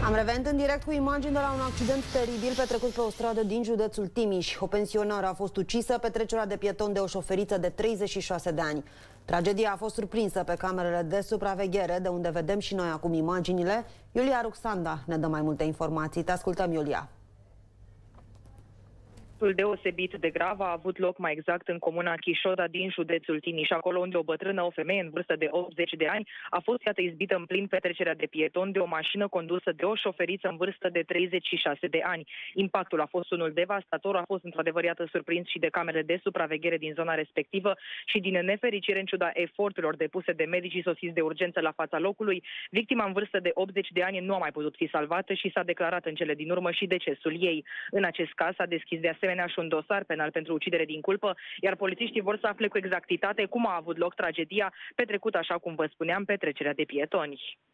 Am revenit în direct cu imagini de la un accident teribil petrecut pe o stradă din județul Timiș. O pensionară a fost ucisă pe trecerea de pieton de o șoferiță de 36 de ani. Tragedia a fost surprinsă pe camerele de supraveghere, de unde vedem și noi acum imaginile. Iulia Ruxanda ne dă mai multe informații. Te ascultăm, Iulia. Deosebit de grav a avut loc mai exact în comuna Chișoda din județul Timiș, acolo unde o bătrână, o femeie în vârstă de 80 de ani, a fost izbită în plin pe trecerea de pieton de o mașină condusă de o șoferiță în vârstă de 36 de ani. Impactul a fost unul devastator, a fost într-adevăr surprins și de camerele de supraveghere din zona respectivă și din nefericire, în ciuda eforturilor depuse de medicii sosiți de urgență la fața locului, victima în vârstă de 80 de ani nu a mai putut fi salvată și s-a declarat în cele din urmă și decesul ei. În acest caz s-a deschis de asemenea și un dosar penal pentru ucidere din culpă, iar polițiștii vor să afle cu exactitate cum a avut loc tragedia petrecută, așa cum vă spuneam, pe trecerea de pietoni.